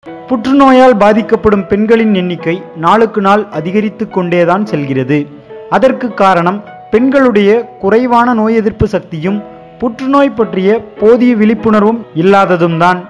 புற்றுநோயால் பாதிக்கப்படும் பெண்களின் எண்ணிக்கை நாளுக்கு நாள் அதிகரித்து கொண்டேதான் செல்கிறது. அதற்கு காரணம் பெண்களுடைய குறைவான நோய் எதிர்ப்பு சக்தியும் புற்றுநோய் பற்றிய போதிய விழிப்புணர்வும் இல்லாததும் தான்.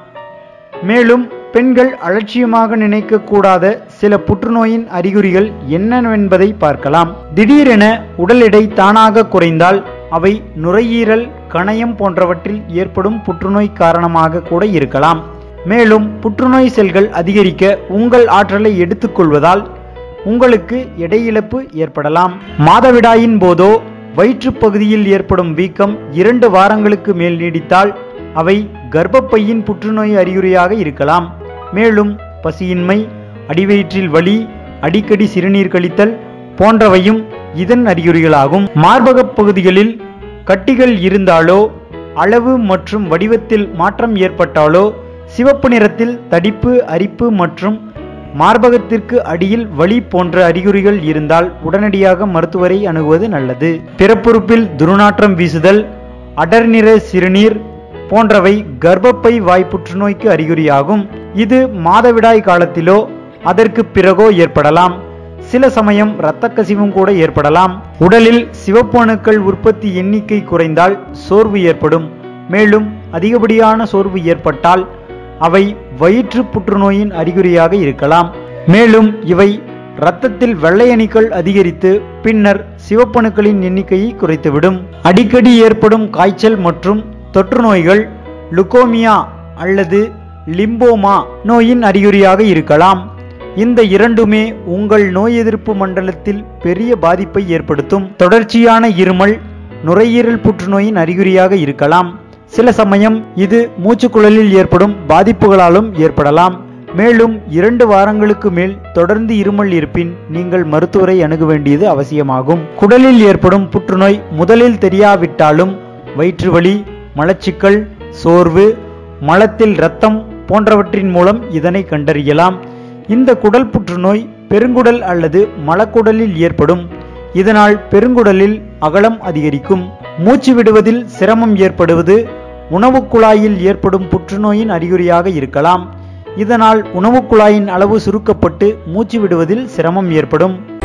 மேலும் பெண்கள் அலட்சியமாக நினைக்கக்கூடாத சில புற்றுநோயின் அறிகுறிகள் என்னவென்பதை பார்க்கலாம். திடீரென உடல் எடை தானாக குறைந்தால் அவை நுரையீரல், கணையம் போன்றவற்றில் ஏற்படும் புற்றுநோய் காரணமாக கூட இருக்கலாம். மேலும் புற்றுநோய் செல்கள் அதிகரிக்க உங்கள் ஆற்றலை எடுத்துக்கொள்வதால் உங்களுக்கு எடை இழப்பு ஏற்படலாம். மாதவிடாயின் போதோ வயிற்று பகுதியில் ஏற்படும் வீக்கம் 2 வாரங்களுக்கு மேல் நீடித்தால் அவை கர்ப்பப்பையின் புற்றுநோய் அறிகுறியாக இருக்கலாம். மேலும் பசியின்மை, அடிவயிற்றில் வலி, அடிக்கடி சிறுநீர் கழித்தல் போன்றவையும் இதன் அறிகுறிகளாகும். மார்பக பகுதிகளில் கட்டிகள் இருந்தாலோ, அளவு மற்றும் வடிவத்தில் மாற்றம் ஏற்பட்டாலோ, சிவப்பு நிறத்தில் தடிப்பு, அரிப்பு மற்றும் மார்பகத்திற்கு அடியில் வலி போன்ற அறிகுறிகள் இருந்தால் உடனடியாக மருத்துவரை அணுகுவது நல்லது. பிறப்புறுப்பில் துர்நாற்றம் வீசுதல், அடர் நிற சிறுநீர் போன்றவை கர்ப்பப்பை வாய் புற்றுநோய்க்கு அறிகுறியாகும். இது மாதவிடாய் காலத்திலோ அதற்கு பிறகோ ஏற்படலாம். சில சமயம் இரத்த கசிவும் கூட ஏற்படலாம். உடலில் சிவப்பு அணுக்கள் உற்பத்தி எண்ணிக்கை குறைந்தால் சோர்வு ஏற்படும். மேலும் அதிகப்படியான சோர்வு ஏற்பட்டால் அவை வயிற்று புற்றுநோயின் அறிகுறியாக இருக்கலாம். மேலும் இவை இரத்தத்தில் வெள்ளை அணுக்கள் அதிகரித்து பின்னர் சிவப்பணுக்களின் எண்ணிக்கையை குறைத்துவிடும். அடிக்கடி ஏற்படும் காய்ச்சல் மற்றும் தொற்று நோய்கள் லுகோமியா அல்லது லிம்போமா நோயின் அறிகுறியாக இருக்கலாம். இந்த இரண்டுமே உங்கள் நோய் எதிர்ப்பு மண்டலத்தில் பெரிய பாதிப்பை ஏற்படுத்தும். தொடர்ச்சியான இருமல் நுரையீரல் புற்றுநோயின் அறிகுறியாக இருக்கலாம். சில சமயம் இது மூச்சுக்குழலில் ஏற்படும் பாதிப்புகளாலும் ஏற்படலாம். மேலும் 2 வாரங்களுக்கு மேல் தொடர்ந்து இருமல் இருப்பின் நீங்கள் மருத்துவரை அணுக வேண்டியது அவசியமாகும். குடலில் ஏற்படும் புற்றுநோய் முதலில் தெரியாவிட்டாலும் வயிற்று வலி, மலச்சிக்கல், சோர்வு, மலத்தில் இரத்தம் போன்றவற்றின் மூலம் இதனை கண்டறியலாம். இந்த குடல் புற்றுநோய் பெருங்குடல் அல்லது மலக்குடலில் ஏற்படும். இதனால் பெருங்குடலில் அகலம் அதிகரிக்கும். மூச்சு விடுவதில் சிரமம் ஏற்படுவது உணவு குழாயில் ஏற்படும் புற்றுநோயின் அறிகுறியாக இருக்கலாம். இதனால் உணவு குழாயின் அளவு சுருக்கப்பட்டு மூச்சு விடுவதில் சிரமம் ஏற்படும்.